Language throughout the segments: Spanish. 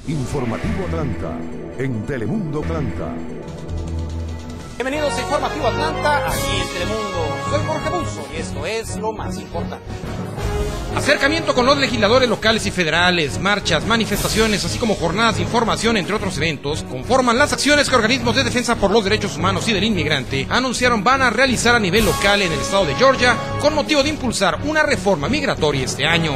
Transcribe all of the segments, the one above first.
Informativo Atlanta, en Telemundo Atlanta. Bienvenidos a Informativo Atlanta, aquí en Telemundo. Soy Jorge Buzo y esto es lo más importante. Acercamiento con los legisladores locales y federales, marchas, manifestaciones, así como jornadas de información, entre otros eventos, conforman las acciones que organismos de defensa por los derechos humanos y del inmigrante anunciaron van a realizar a nivel local en el estado de Georgia con motivo de impulsar una reforma migratoria este año.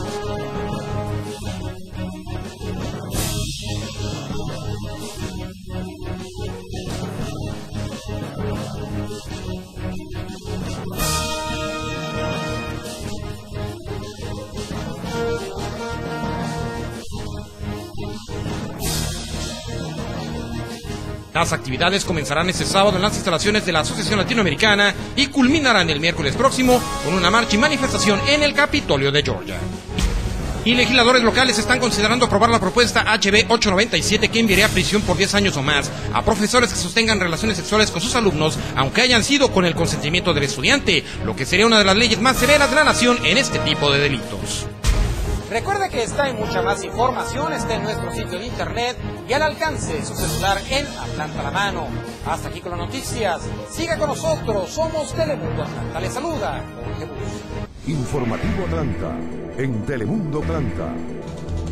Las actividades comenzarán este sábado en las instalaciones de la Asociación Latinoamericana y culminarán el miércoles próximo con una marcha y manifestación en el Capitolio de Georgia. Y legisladores locales están considerando aprobar la propuesta HB 897 que enviaría a prisión por 10 años o más a profesores que sostengan relaciones sexuales con sus alumnos, aunque hayan sido con el consentimiento del estudiante, lo que sería una de las leyes más severas de la nación en este tipo de delitos. Recuerde que esta y mucha más información está en nuestro sitio de internet y al alcance de su celular en Atlanta a la mano. Hasta aquí con las noticias. Siga con nosotros, somos Telemundo Atlanta. Le saluda Jorge Buzo. Informativo Atlanta, en Telemundo Atlanta.